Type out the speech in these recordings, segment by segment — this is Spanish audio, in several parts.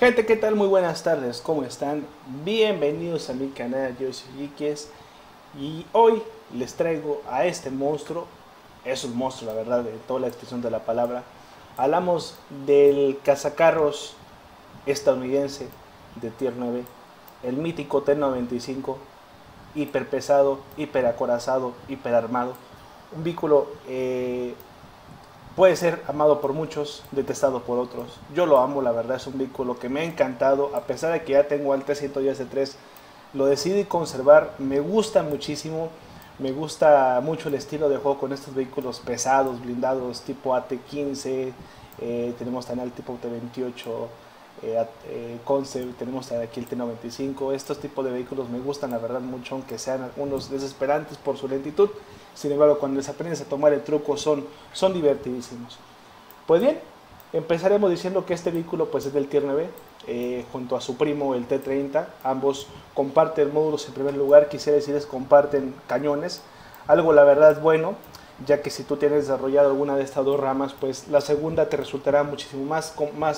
Gente, ¿qué tal? Muy buenas tardes, ¿cómo están? Bienvenidos a mi canal, yo soy Iquies y hoy les traigo a este monstruo. Es un monstruo, la verdad, de toda la extensión de la palabra. Hablamos del cazacarros estadounidense de Tier 9, el mítico T-95, hiper pesado, hiper acorazado, hiper armado. Un vehículo puede ser amado por muchos, detestado por otros. Yo lo amo, la verdad, es un vehículo que me ha encantado, a pesar de que ya tengo el 310 lo decidí conservar, me gusta muchísimo, me gusta mucho el estilo de juego con estos vehículos pesados, blindados, tipo AT-15, tenemos también el tipo T-28, Concept, tenemos aquí el T-95, estos tipos de vehículos me gustan la verdad mucho, aunque sean algunos desesperantes por su lentitud. Sin embargo, cuando les aprendes a tomar el truco son divertidísimos. Pues bien, empezaremos diciendo que este vehículo pues es del Tier 9, junto a su primo el T-30. Ambos comparten módulos en primer lugar, quisiera decirles comparten cañones. Algo la verdad bueno, ya que si tú tienes desarrollado alguna de estas dos ramas, pues la segunda te resultará muchísimo más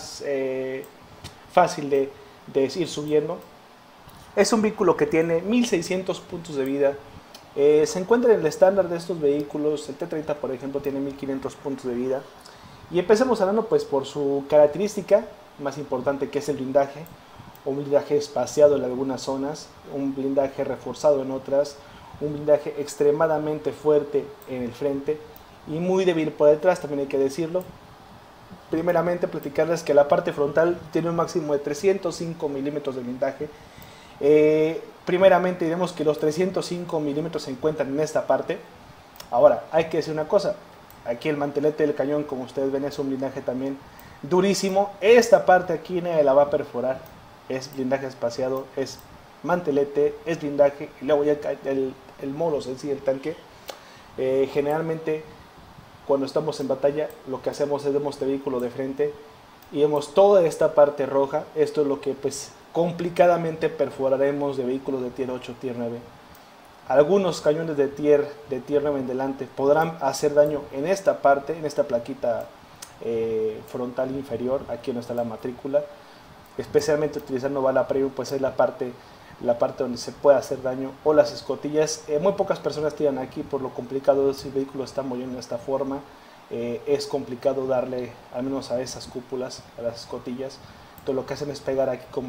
fácil de ir subiendo. Es un vehículo que tiene 1600 puntos de vida. Se encuentra en el estándar de estos vehículos. El T-30 por ejemplo tiene 1500 puntos de vida. Y empecemos hablando pues por su característica más importante, que es el blindaje. Un blindaje espaciado en algunas zonas, un blindaje reforzado en otras, un blindaje extremadamente fuerte en el frente y muy débil por detrás, también hay que decirlo. Primeramente platicarles que la parte frontal tiene un máximo de 305 milímetros de blindaje. Primeramente diremos que los 305 milímetros se encuentran en esta parte. Ahora, hay que decir una cosa. Aquí el mantelete del cañón, como ustedes ven, es un blindaje también durísimo. Esta parte aquí nadie la va a perforar. Es blindaje espaciado, es mantelete, es blindaje. Y luego ya el molos en sí, el tanque. Generalmente, cuando estamos en batalla, lo que hacemos es vemos este vehículo de frente y vemos toda esta parte roja. Esto es lo que pues complicadamente perforaremos de vehículos de tier 8, tier 9. Algunos cañones de tier 9 en delante podrán hacer daño en esta parte, en esta plaquita frontal inferior, aquí donde está la matrícula. Especialmente utilizando bala premium, pues es la parte donde se puede hacer daño, o las escotillas. Muy pocas personas tiran aquí por lo complicado de si el vehículo está moviendo de esta forma. Es complicado darle al menos a esas cúpulas, a las escotillas. Entonces lo que hacen es pegar aquí con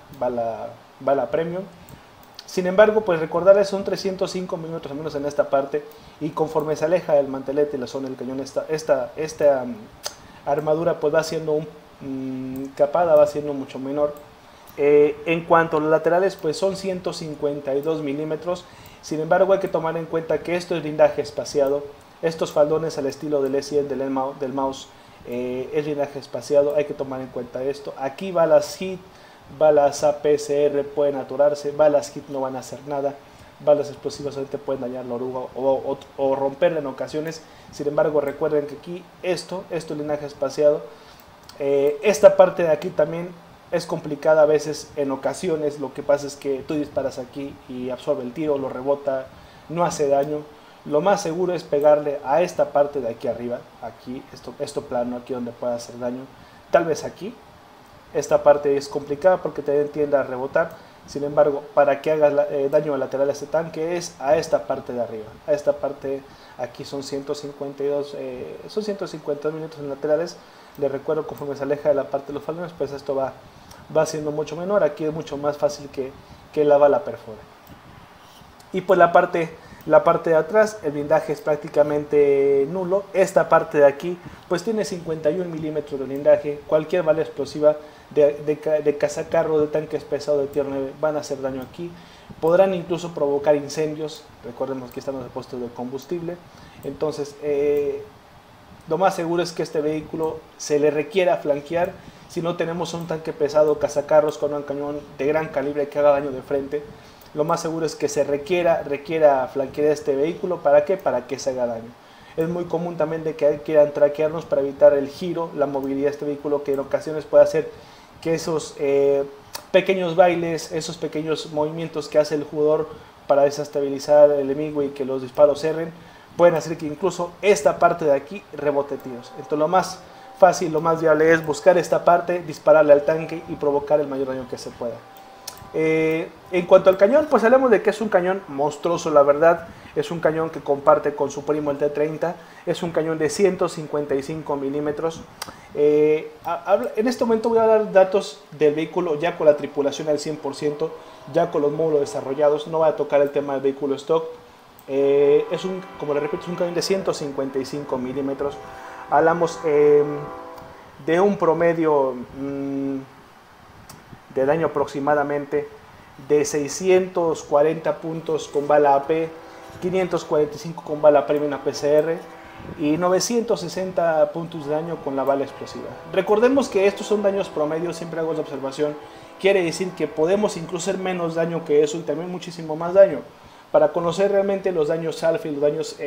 bala premium. Sin embargo, pues recordarles, son 305 milímetros al menos en esta parte, y conforme se aleja el mantelete y la zona del cañón, esta armadura pues va siendo capada, va siendo mucho menor. En cuanto a los laterales, pues son 152 milímetros. Sin embargo, hay que tomar en cuenta que esto es blindaje espaciado. Estos faldones al estilo del S100 del mouse es blindaje espaciado, hay que tomar en cuenta esto. Aquí balas HIT, balas APSR pueden atorarse, balas HIT no van a hacer nada, balas explosivas solamente pueden dañar la oruga o romperla en ocasiones. Sin embargo, recuerden que aquí esto es blindaje espaciado. Esta parte de aquí también es complicada a veces en ocasiones. Lo que pasa es que tú disparas aquí y absorbe el tiro, lo rebota, no hace daño. Lo más seguro es pegarle a esta parte de aquí arriba, aquí, esto plano, aquí donde pueda hacer daño. Tal vez aquí, esta parte es complicada porque te tiende a rebotar. Sin embargo, para que hagas daño lateral a este tanque es a esta parte de arriba. A esta parte, aquí son 152 minutos en laterales. Les recuerdo, conforme se aleja de la parte de los faldones, pues esto va siendo mucho menor. Aquí es mucho más fácil que la bala perfore. Y pues la parte de atrás, el blindaje es prácticamente nulo. Esta parte de aquí pues tiene 51 milímetros de blindaje. Cualquier bala explosiva de cazacarro, de tanques pesados de tier 9 van a hacer daño aquí. Podrán incluso provocar incendios. Recordemos que estamos en puestos de combustible. Entonces lo más seguro es que este vehículo se le requiera flanquear. Si no tenemos un tanque pesado cazacarros con un cañón de gran calibre que haga daño de frente, lo más seguro es que se requiera flanquear este vehículo. ¿Para qué? Para que se haga daño. Es muy común también de que quieran traquearnos para evitar el giro, la movilidad de este vehículo, que en ocasiones puede hacer que esos pequeños bailes, esos pequeños movimientos que hace el jugador para desestabilizar al enemigo y que los disparos erren, pueden hacer que incluso esta parte de aquí rebote tiros. Entonces lo más fácil, lo más viable es buscar esta parte, dispararle al tanque y provocar el mayor daño que se pueda. En cuanto al cañón, pues hablamos de que es un cañón monstruoso, la verdad. Es un cañón que comparte con su primo el T-30. Es un cañón de 155 milímetros. En este momento voy a dar datos del vehículo ya con la tripulación al 100%, ya con los módulos desarrollados. No voy a tocar el tema del vehículo stock. Como le repito, es un cañón de 155 milímetros. Hablamos de un promedio de daño aproximadamente de 640 puntos con bala AP, 545 con bala premium APCR y 960 puntos de daño con la bala explosiva. Recordemos que estos son daños promedios, siempre hago la observación, quiere decir que podemos incluso hacer menos daño que eso y también muchísimo más daño. Para conocer realmente los daños alfa y los daños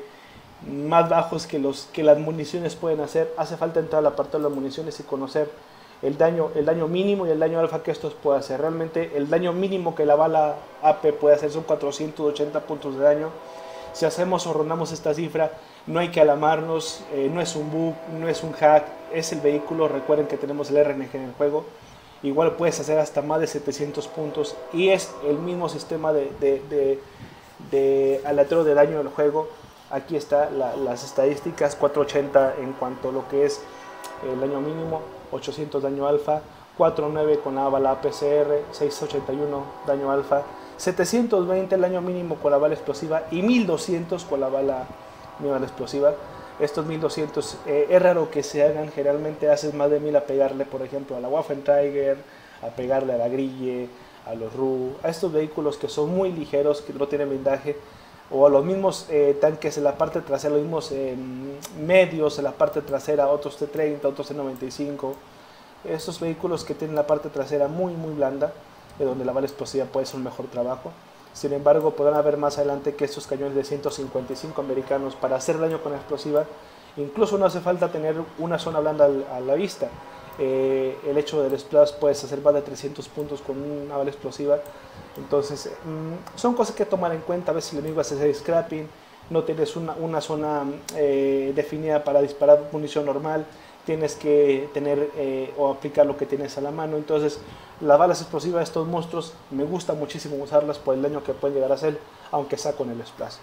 más bajos que las municiones pueden hacer, hace falta entrar al apartado de las municiones y conocer el daño mínimo y el daño alfa que estos pueden hacer. Realmente el daño mínimo que la bala AP puede hacer son 480 puntos de daño. Si hacemos o rondamos esta cifra, no hay que alarmarnos, no es un bug, no es un hack, es el vehículo. Recuerden que tenemos el RNG en el juego. Igual puedes hacer hasta más de 700 puntos y es el mismo sistema de aleatorio de daño del juego. Aquí está las estadísticas: 480 en cuanto a lo que es el daño mínimo, 800 daño alfa, 409 con la bala APCR, 681 daño alfa, 720 el daño mínimo con la bala explosiva y 1200 con la bala explosiva. Estos 1200 es raro que se hagan, generalmente haces más de 1000 a pegarle, por ejemplo, a la Waffenträger, a pegarle a la Grille, a los RU, a estos vehículos que son muy ligeros, que no tienen blindaje, o a los mismos tanques en la parte trasera, los mismos medios en la parte trasera, otros T-30, otros T-95, estos vehículos que tienen la parte trasera muy blanda, donde la bala explosiva puede ser un mejor trabajo. Sin embargo, podrán ver más adelante que estos cañones de 155 americanos, para hacer daño con la explosiva, incluso no hace falta tener una zona blanda a la vista. El hecho del splash, puedes hacer más de 300 puntos con una bala explosiva. Entonces son cosas que tomar en cuenta. A veces el enemigo hace scrapping, no tienes una zona definida para disparar munición normal, tienes que tener o aplicar lo que tienes a la mano. Entonces las balas explosivas de estos monstruos me gusta muchísimo usarlas por el daño que pueden llegar a hacer, aunque sea con el splash.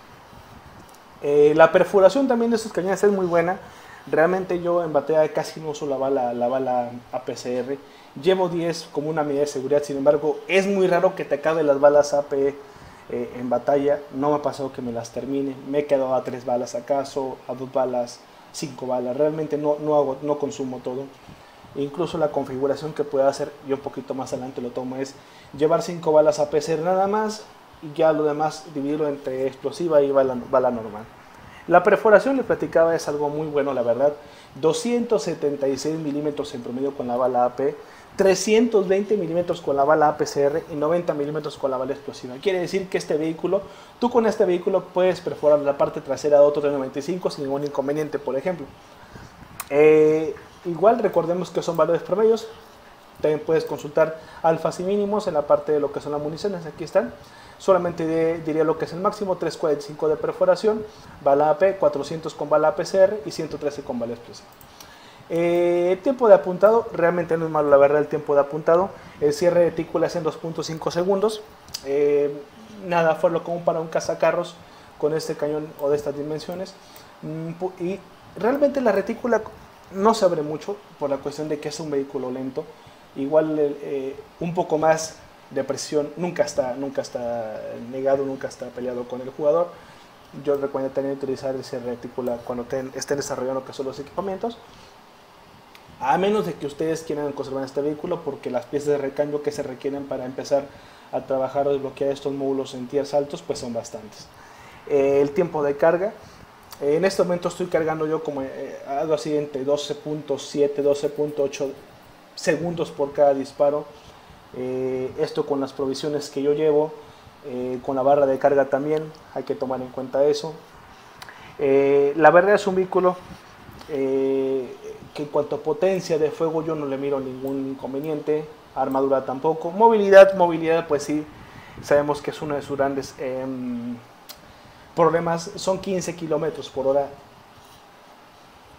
La perforación también de estos cañones es muy buena. Realmente yo en batalla casi no uso la bala APCR. Llevo 10 como una medida de seguridad. Sin embargo, es muy raro que te acabe las balas AP en batalla. No me ha pasado que me las termine. Me he quedado a 3 balas acaso, a 2 balas, 5 balas. Realmente no consumo todo. Incluso la configuración que puedo hacer, yo un poquito más adelante lo tomo, es llevar 5 balas APCR nada más y ya lo demás dividirlo entre explosiva y bala normal. La perforación, le platicaba, es algo muy bueno, la verdad. 276 milímetros en promedio con la bala AP, 320 milímetros con la bala APCR y 90 milímetros con la bala explosiva. Quiere decir que tú con este vehículo puedes perforar la parte trasera de otro T-95 sin ningún inconveniente, por ejemplo. Igual recordemos que son valores promedios. También puedes consultar alfas y mínimos en la parte de lo que son las municiones. Aquí están. Solamente diría lo que es el máximo: 345 de perforación, bala AP, 400 con bala APCR y 113 con bala explosiva. Tiempo de apuntado, realmente no es malo, la verdad, el tiempo de apuntado. El cierre de retícula es en 2.5 segundos. Nada fue lo común para un cazacarros con este cañón o de estas dimensiones. Y realmente la retícula no se abre mucho por la cuestión de que es un vehículo lento. Igual un poco más de presión nunca está negado, nunca está peleado con el jugador. Yo recomiendo también utilizar ese retícula cuando estén desarrollando lo que son los equipamientos, a menos de que ustedes quieran conservar este vehículo, porque las piezas de recambio que se requieren para empezar a trabajar o desbloquear estos módulos en tiers altos pues son bastantes. El tiempo de carga, en este momento estoy cargando yo como algo así entre 12.7 12.8 segundos por cada disparo. Esto con las provisiones que yo llevo, con la barra de carga también hay que tomar en cuenta eso. La verdad es un vehículo que en cuanto a potencia de fuego yo no le miro ningún inconveniente, armadura tampoco. Movilidad pues sí, sabemos que es uno de sus grandes problemas. Son 15 kilómetros por hora,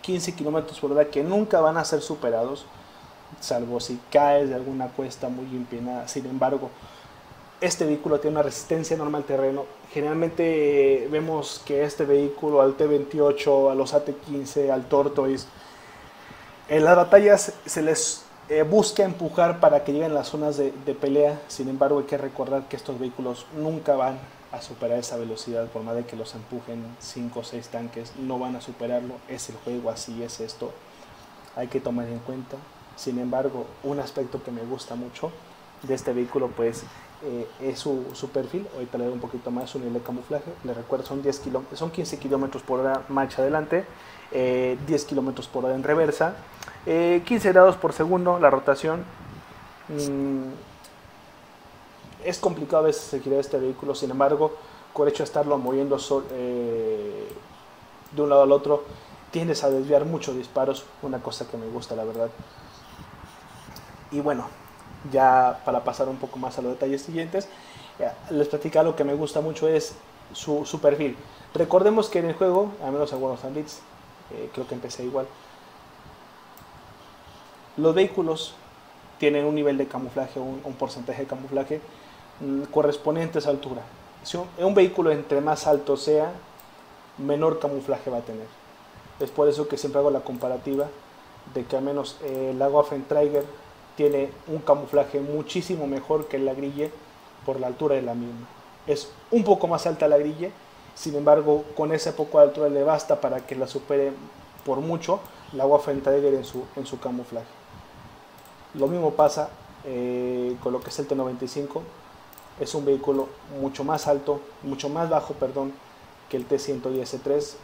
15 kilómetros por hora que nunca van a ser superados, salvo si caes de alguna cuesta muy empinada. Sin embargo, este vehículo tiene una resistencia enorme al terreno. Generalmente vemos que este vehículo, al T28, a los AT15, al Tortoise, en las batallas se les busca empujar para que lleguen a las zonas de pelea. Sin embargo, hay que recordar que estos vehículos nunca van a superar esa velocidad. Por más de que los empujen 5 o 6 tanques, no van a superarlo. Es el juego, así es esto, hay que tomar en cuenta. Sin embargo, un aspecto que me gusta mucho de este vehículo pues es su perfil. Ahorita le doy un poquito más, su nivel de camuflaje. Le recuerdo, son 15 kilómetros por hora marcha adelante, 10 kilómetros por hora en reversa, 15 grados por segundo la rotación. Es complicado a veces girar este vehículo. Sin embargo, con el hecho de estarlo moviendo de un lado al otro, tiendes a desviar muchos disparos, una cosa que me gusta, la verdad. Y bueno, ya para pasar un poco más a los detalles siguientes, les platicaba lo que me gusta mucho es su perfil. Recordemos que en el juego, al menos en World of Blitz, creo que empecé igual, los vehículos tienen un nivel de camuflaje, un porcentaje de camuflaje correspondiente a esa altura. Si un vehículo entre más alto sea, menor camuflaje va a tener. Es por eso que siempre hago la comparativa de que al menos la Waffenträger tiene un camuflaje muchísimo mejor que la Grille por la altura de la misma. Es un poco más alta la Grille, sin embargo, con esa poca altura le basta para que la supere por mucho la Waffenträger en su camuflaje. Lo mismo pasa con lo que es el T95. Es un vehículo mucho más alto, mucho más bajo, perdón, que el T110-3.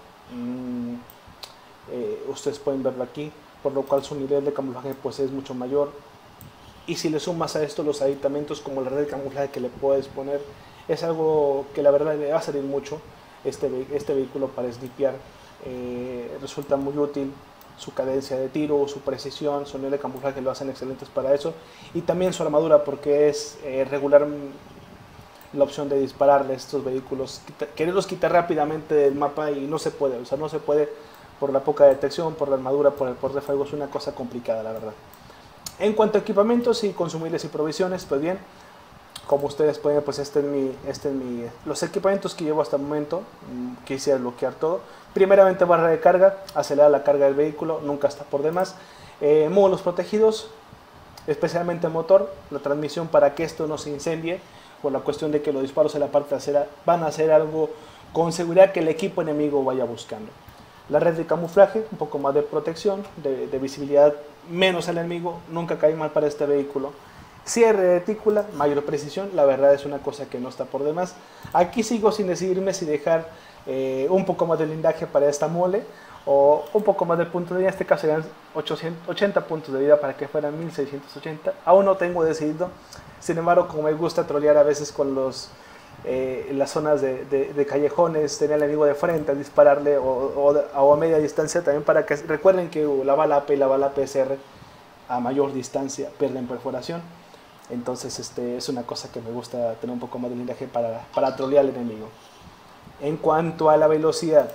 Ustedes pueden verlo aquí, por lo cual su nivel de camuflaje pues es mucho mayor. Y si le sumas a esto los aditamentos como la red de camuflaje que le puedes poner, es algo que la verdad le va a servir mucho. Este vehículo para snipear resulta muy útil. Su cadencia de tiro, su precisión, su nivel de camuflaje lo hacen excelentes para eso. Y también su armadura, porque es regular la opción de dispararle a estos vehículos, quererlos quitar rápidamente del mapa y no se puede. O sea, no se puede por la poca detección, por la armadura, por el porte de fuego. Es una cosa complicada, la verdad. En cuanto a equipamientos y consumibles y provisiones, pues bien, como ustedes pueden ver, pues los equipamientos que llevo hasta el momento. Quise bloquear todo. Primeramente, barra de carga, acelera la carga del vehículo, nunca está por demás. Módulos protegidos, especialmente el motor, la transmisión para que esto no se incendie, por la cuestión de que los disparos en la parte trasera van a ser algo con seguridad que el equipo enemigo vaya buscando. La red de camuflaje, un poco más de protección, de visibilidad menos al enemigo, nunca cae mal para este vehículo. Cierre de retícula, mayor precisión, la verdad es una cosa que no está por demás. Aquí sigo sin decidirme si dejar un poco más de blindaje para esta mole o un poco más de puntos de vida. En este caso serían 80 puntos de vida para que fueran 1680. Aún no tengo decidido. Sin embargo, como me gusta trolear a veces con las zonas de callejones, tener al enemigo de frente, dispararle o a media distancia, también para que recuerden que la bala AP y la bala PSR a mayor distancia pierden perforación. Entonces es una cosa que me gusta tener un poco más de blindaje para trolear al enemigo. En cuanto a la velocidad,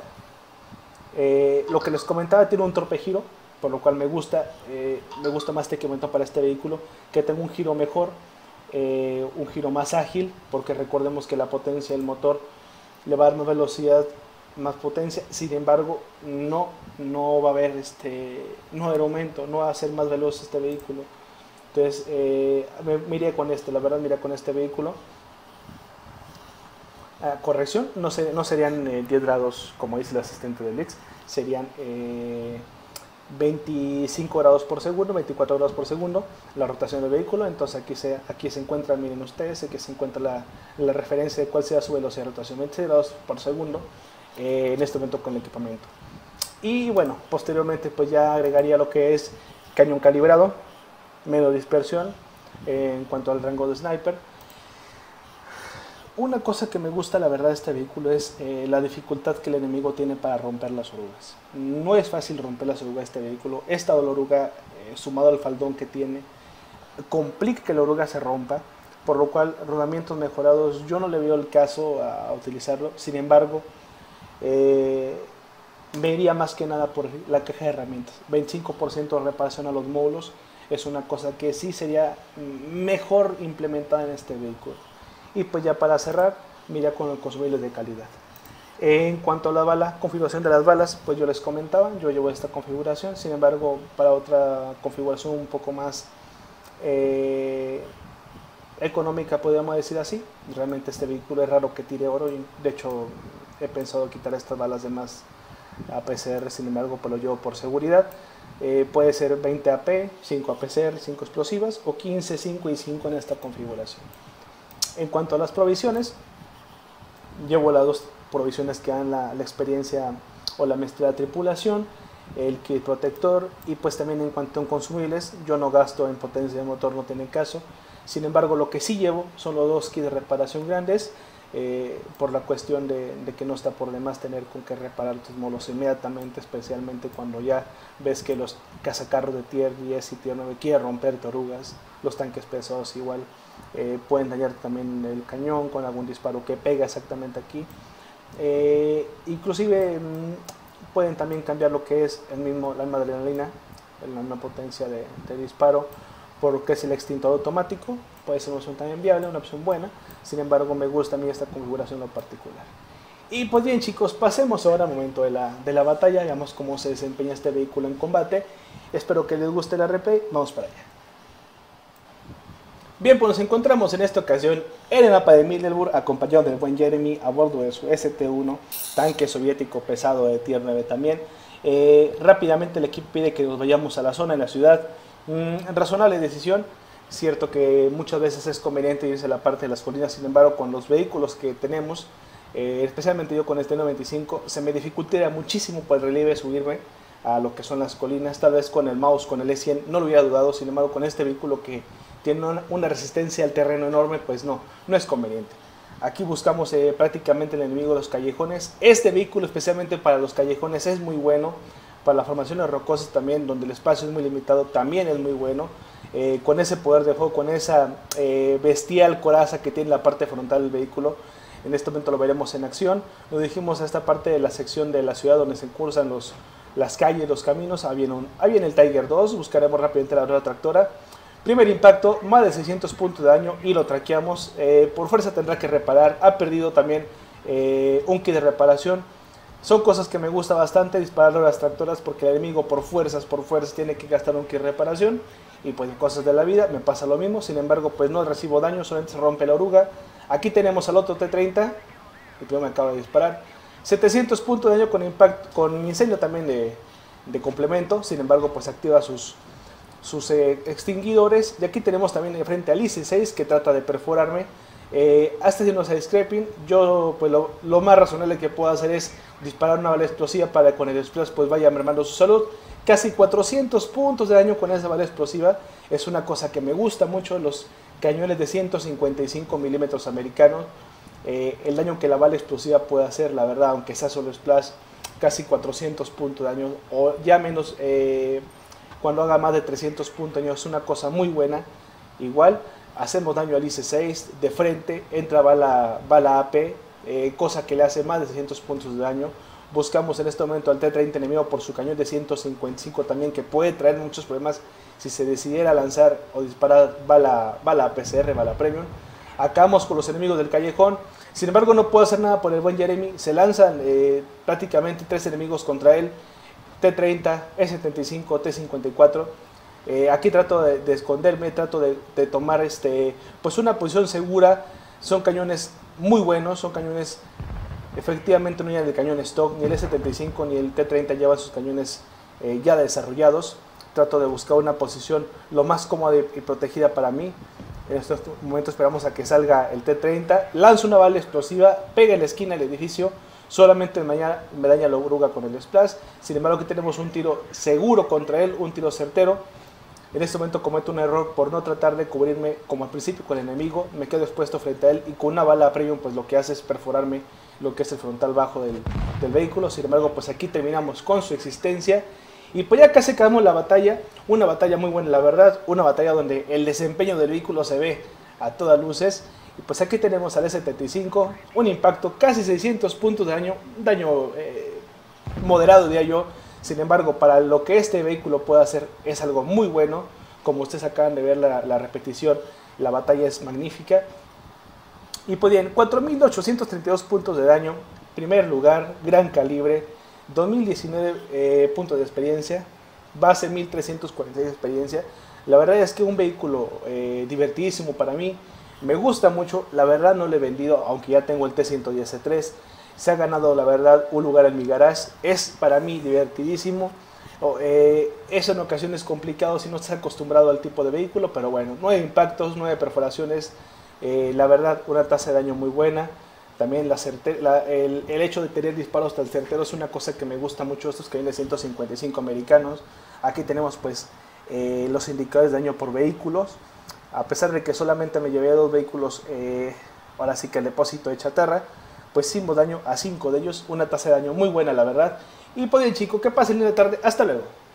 lo que les comentaba, tiene un torpe giro, por lo cual me gusta más este equipamiento para este vehículo, que tenga un giro mejor, un giro más ágil, porque recordemos que la potencia del motor le va a dar más velocidad, más potencia. Sin embargo, no va a haber no va a haber aumento, no va a ser más veloz este vehículo. Entonces me iría con la verdad me iría con este vehículo. Corrección, no serían 10 grados como dice el asistente del Lix, serían 25 grados por segundo, 24 grados por segundo la rotación del vehículo. Entonces aquí se encuentra, miren ustedes, aquí se encuentra la referencia de cuál sea su velocidad de rotación, 26 grados por segundo en este momento con el equipamiento. Y bueno, posteriormente pues ya agregaría lo que es cañón calibrado, menos dispersión en cuanto al rango de sniper. Una cosa que me gusta la verdad de este vehículo es la dificultad que el enemigo tiene para romper las orugas. No es fácil romper las orugas de este vehículo. Esta oruga, sumado al faldón que tiene, complica que la oruga se rompa, por lo cual rodamientos mejorados yo no le veo el caso a utilizarlo. Sin embargo, me iría más que nada por la caja de herramientas. 25% de reparación a los módulos es una cosa que sí sería mejor implementada en este vehículo. Y pues ya para cerrar, mira con los consumibles de calidad. En cuanto a la bala, configuración de las balas, pues yo les comentaba, yo llevo esta configuración. Sin embargo, para otra configuración un poco más económica, podríamos decir así, realmente este vehículo es raro que tire oro y de hecho he pensado quitar estas balas de más APCR, sin embargo pues lo llevo por seguridad. Puede ser 20 AP, 5 APCR, 5 explosivas o 15, 5 y 5 en esta configuración. En cuanto a las provisiones, llevo las dos provisiones que dan la experiencia o la maestría de tripulación, el kit protector, y pues también en cuanto a consumibles, yo no gasto en potencia de motor, no tiene caso. Sin embargo, lo que sí llevo son los dos kits de reparación grandes, por la cuestión de que no está por demás tener con que reparar tus módulos inmediatamente, especialmente cuando ya ves que los cazacarros de Tier 10 y Tier 9 quieren romper orugas, los tanques pesados igual pueden dañar también el cañón con algún disparo que pega exactamente aquí. Inclusive pueden también cambiar lo que es la misma adrenalina, la misma potencia de disparo, porque es el extintor automático. Puede ser una opción también viable, una opción buena. Sin embargo, me gusta a mí esta configuración en lo particular. Y pues bien, chicos, pasemos ahora al momento de la batalla. Veamos cómo se desempeña este vehículo en combate. Espero que les guste la RP. Vamos para allá. Bien, pues nos encontramos en esta ocasión en el mapa de Middelburg, acompañado del buen Jeremy a bordo de su ST-1, tanque soviético pesado de Tier 9 también. Rápidamente el equipo pide que nos vayamos a la zona, en la ciudad. Razonable decisión. Cierto que muchas veces es conveniente irse a la parte de las colinas, sin embargo con los vehículos que tenemos, especialmente yo con este 95, se me dificultaría muchísimo por el relieve subirme a lo que son las colinas. Tal vez con el mouse, con el E100 no lo hubiera dudado, sin embargo con este vehículo que tiene una resistencia al terreno enorme, pues no es conveniente. Aquí buscamos prácticamente el enemigo de los callejones. Este vehículo especialmente para los callejones es muy bueno, para las formaciones rocosas también, donde el espacio es muy limitado, también es muy bueno. Con ese poder de fuego, con esa bestial coraza que tiene la parte frontal del vehículo. En este momento lo veremos en acción. Nos dirigimos a esta parte de la sección de la ciudad donde se cursan las calles, los caminos. Ahí viene el Tiger 2, buscaremos rápidamente la rueda tractora. Primer impacto, más de 600 puntos de daño y lo traqueamos. Por fuerza tendrá que reparar, ha perdido también un kit de reparación. Son cosas que me gusta bastante, disparar las tractoras, porque el enemigo por fuerzas tiene que gastar un kit de reparación. Y pues cosas de la vida, me pasa lo mismo. Sin embargo, pues no recibo daño, solamente se rompe la oruga. Aquí tenemos al otro T-30, el primero me acaba de disparar. 700 puntos de daño con impacto, con incendio también de complemento. Sin embargo, pues activa sus extinguidores. Y aquí tenemos también frente al IC-6 que trata de perforarme. Hasta haciendo ese scraping, yo pues lo más razonable que puedo hacer es disparar una bala explosiva para que con el explosivo pues vaya mermando su salud. Casi 400 puntos de daño con esa bala explosiva, es una cosa que me gusta mucho. Los cañones de 155 milímetros americanos, el daño que la bala explosiva puede hacer, la verdad, aunque sea solo splash, casi 400 puntos de daño, o ya menos cuando haga más de 300 puntos de daño, es una cosa muy buena. Igual hacemos daño al IC-6 de frente, entra bala AP, cosa que le hace más de 600 puntos de daño. Buscamos en este momento al T-30 enemigo por su cañón de 155 también, que puede traer muchos problemas si se decidiera lanzar o disparar bala APCR, bala Premium. Acabamos con los enemigos del callejón. Sin embargo, no puedo hacer nada por el buen Jeremy. Se lanzan prácticamente 3 enemigos contra él: T-30, E-75, T-54. Aquí trato de esconderme, trato de tomar pues una posición segura. Son cañones muy buenos, son cañones, efectivamente no llevan el cañón stock, ni el E-75 ni el T-30 llevan sus cañones ya desarrollados. Trato de buscar una posición lo más cómoda y protegida para mí. En estos momentos esperamos a que salga el T-30, lanza una bala explosiva, pega en la esquina del edificio, solamente me daña la oruga con el splash. Sin embargo, aquí tenemos un tiro seguro contra él, un tiro certero. En este momento cometo un error por no tratar de cubrirme como al principio con el enemigo, me quedo expuesto frente a él y con una bala premium pues lo que hace es perforarme lo que es el frontal bajo del vehículo. Sin embargo, pues aquí terminamos con su existencia y pues ya casi acabamos la batalla. Una batalla muy buena, la verdad, una batalla donde el desempeño del vehículo se ve a todas luces. Y pues aquí tenemos al E-75, un impacto, casi 600 puntos de daño, moderado diría yo. Sin embargo, para lo que este vehículo puede hacer es algo muy bueno. Como ustedes acaban de ver la repetición, la batalla es magnífica. Y pues bien, 4.832 puntos de daño, primer lugar, gran calibre, 2019 puntos de experiencia, base 1.346 de experiencia. La verdad es que un vehículo divertidísimo para mí, me gusta mucho, la verdad no le he vendido, aunque ya tengo el T110C3, se ha ganado la verdad un lugar en mi garage, es para mí divertidísimo. Es en ocasiones complicado si no estás acostumbrado al tipo de vehículo, pero bueno, 9 impactos, 9 perforaciones, la verdad una tasa de daño muy buena. También el hecho de tener disparos tan certeros es una cosa que me gusta mucho, estos cañones de 155 americanos. Aquí tenemos pues los indicadores de daño por vehículos. A pesar de que solamente me llevé 2 vehículos, ahora sí que el depósito de chatarra, pues hicimos daño a 5 de ellos, una tasa de daño muy buena la verdad. Y pues bien chicos, que pasen la tarde, hasta luego.